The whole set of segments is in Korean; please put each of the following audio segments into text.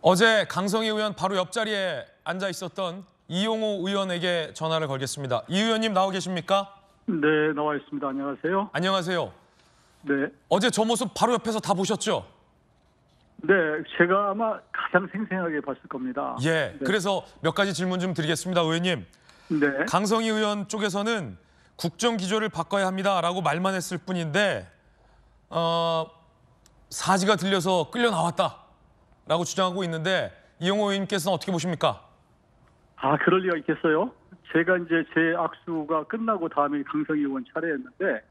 어제 강성희 의원 바로 옆자리에 앉아 있었던 이용호 의원에게 전화를 걸겠습니다. 이 의원님 나오 계십니까? 네, 나와 있습니다. 안녕하세요. 안녕하세요. 네. 어제 저 모습 바로 옆에서 다 보셨죠? 네, 제가 아마 가장 생생하게 봤을 겁니다. 예. 네. 그래서 몇 가지 질문 좀 드리겠습니다, 의원님. 네. 강성희 의원 쪽에서는 국정 기조를 바꿔야 합니다라고 말만 했을 뿐인데 사지가 들려서 끌려 나왔다라고 주장하고 있는데 이용호 의원님께서는 어떻게 보십니까? 아, 그럴 리가 있겠어요? 제가 이제 제 악수가 끝나고 다음에 강성희 의원 차례였는데,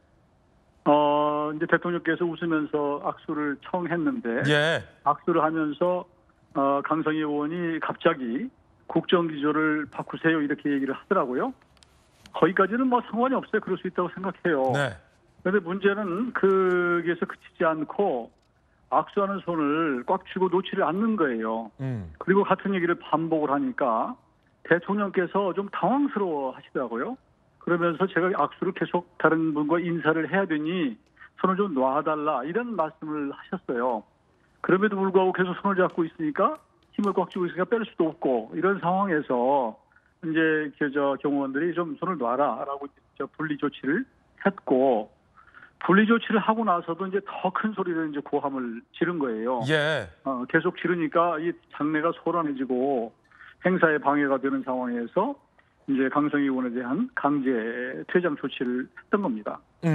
이제 대통령께서 웃으면서 악수를 청했는데, 예. 악수를 하면서, 강성희 의원이 갑자기 국정기조를 바꾸세요. 이렇게 얘기를 하더라고요. 거기까지는 뭐 상관이 없어요. 그럴 수 있다고 생각해요. 네. 그런데 문제는 거기에서 그치지 않고 악수하는 손을 꽉 쥐고 놓지를 않는 거예요. 그리고 같은 얘기를 반복을 하니까 대통령께서 좀 당황스러워 하시더라고요. 그러면서 제가 악수를 계속 다른 분과 인사를 해야 되니 손을 좀 놔달라 이런 말씀을 하셨어요. 그럼에도 불구하고 계속 손을 잡고 있으니까 힘을 꽉 쥐고 있으니까 뺄 수도 없고 이런 상황에서 이제 경호원들이 좀 손을 놔라라고 분리 조치를 했고 분리 조치를 하고 나서도 이제 더 큰 소리로 이제 고함을 지른 거예요. 예. 계속 지르니까 이 장내가 소란해지고 행사에 방해가 되는 상황에서 이제 강성희 의원에 대한 강제 퇴장 조치를 했던 겁니다.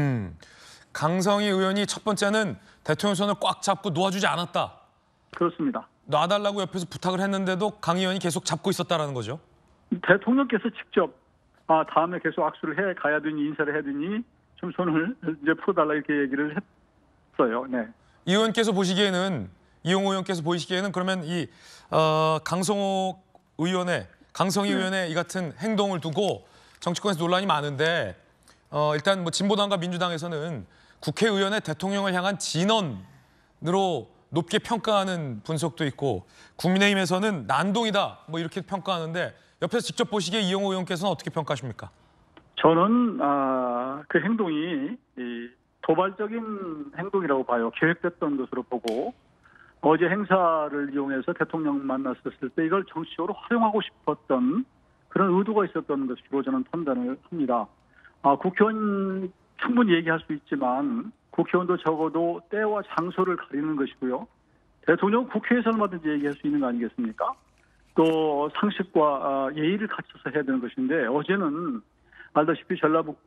강성희 의원이 첫 번째는 대통령 손을 꽉 잡고 놓아주지 않았다. 그렇습니다. 놔달라고 옆에서 부탁을 했는데도 강 의원이 계속 잡고 있었다라는 거죠. 대통령께서 직접 다음에 계속 악수를 해 가야 되니 인사를 해야 되니 좀 손을 이제 풀어달라 이렇게 얘기를 했어요. 네. 이 의원께서 보시기에는 이용호 의원께서 보시기에는 그러면 이 강성희 네. 의원의 이 같은 행동을 두고 정치권에서 논란이 많은데 일단 뭐 진보당과 민주당에서는 국회의원의 대통령을 향한 진언으로 높게 평가하는 분석도 있고 국민의힘에서는 난동이다 뭐 이렇게 평가하는데 옆에서 직접 보시기에 이용호 의원께서는 어떻게 평가하십니까? 저는 그 행동이 도발적인 행동이라고 봐요. 계획됐던 것으로 보고 어제 행사를 이용해서 대통령 만났었을 때 이걸 정치적으로 활용하고 싶었던 그런 의도가 있었던 것으로 저는 판단을 합니다. 국회의원 충분히 얘기할 수 있지만 국회의원도 적어도 때와 장소를 가리는 것이고요. 대통령은 국회에서 얼마든지 얘기할 수 있는 거 아니겠습니까? 또 상식과 예의를 갖춰서 해야 되는 것인데 어제는 알다시피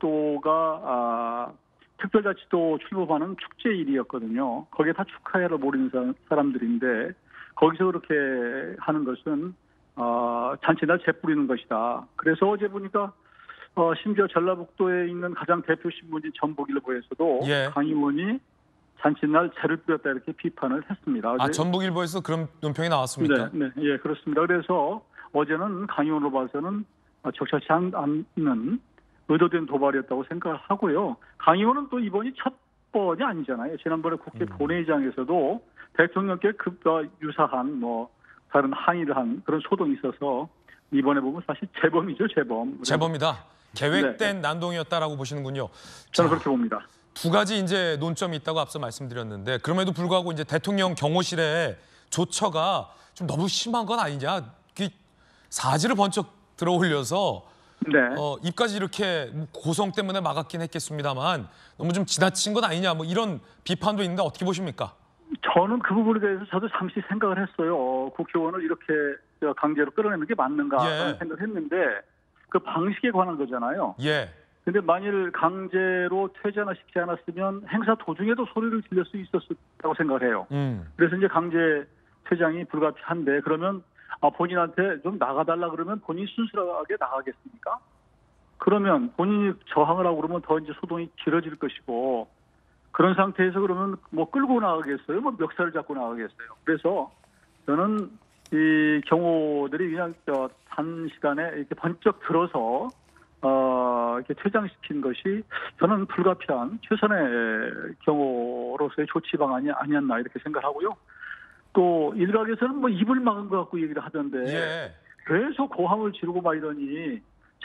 전라북도가 특별자치도 출범하는 축제일이었거든요. 거기에 다 축하해를 모르는 사람들인데 거기서 그렇게 하는 것은 잔치날 재뿌리는 것이다. 그래서 어제 보니까 심지어 전라북도에 있는 가장 대표 신문인 전북일보에서도 예. 강 의원이 잔치날 재를 뿌렸다 이렇게 비판을 했습니다. 전북일보에서 그런 논평이 나왔습니까? 네, 예, 그렇습니다. 그래서 어제는 강 의원으로 봐서는 적절치 않는 의도된 도발이었다고 생각을 하고요. 강 의원은 또 이번이 첫 번이 아니잖아요. 지난번에 국회 본회의장에서도 대통령께 유사한 다른 항의를 한 그런 소동이 있어서 이번에 보면 사실 재범이죠, 재범. 재범이다. 계획된 네. 난동이었다라고 보시는군요. 저는 그렇게 봅니다. 두 가지 이제 논점이 있다고 앞서 말씀드렸는데 그럼에도 불구하고 이제 대통령 경호실의 조처가 좀 너무 심한 건 아니냐? 사지를 번쩍 들어올려서 네. 입까지 이렇게 고성 때문에 막았긴 했겠습니다만 너무 좀 지나친 건 아니냐? 뭐 이런 비판도 있는데 어떻게 보십니까? 저는 그 부분에 대해서 저도 잠시 생각을 했어요. 국회의원을 이렇게 강제로 끌어내는 게 맞는가라는 생각을 했는데 그 방식에 관한 거잖아요. 예. 근데 만일 강제로 퇴장을 시키지 않았으면 행사 도중에도 소리를 질릴 수 있었다고 생각을 해요. 그래서 이제 강제 퇴장이 불가피한데 그러면 본인한테 좀 나가달라 그러면 본인이 순수하게 나가겠습니까? 그러면 본인이 저항을 하고 그러면 더 이제 소동이 길어질 것이고 그런 상태에서 그러면 뭐 끌고 나가겠어요? 뭐 멱살을 잡고 나가겠어요? 그래서 저는 이 경호들이 그냥 단시간에 이렇게 번쩍 들어서 이렇게 퇴장시킨 것이 저는 불가피한 최선의 경호로서의 조치 방안이 아니었나 이렇게 생각하고요. 또 일각에서는 뭐 입을 막은 것 같고 얘기를 하던데 예. 계속 고함을 지르고 막 이러니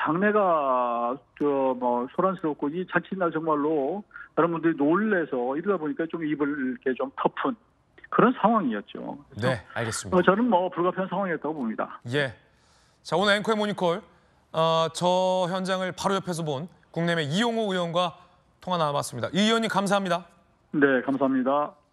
장내가 소란스럽고 이 잔칫날 정말로 다른 분들이 놀래서 이러다 보니까 좀 입을 이렇게 좀 덮은 그런 상황이었죠. 그래서 네, 알겠습니다. 저는 뭐 불가피한 상황이었다고 봅니다. 예. 자, 오늘 앵커의 모닝콜 저 현장을 바로 옆에서 본 국내외 이용호 의원과 통화 나눠봤습니다. 이 의원님 감사합니다. 네, 감사합니다.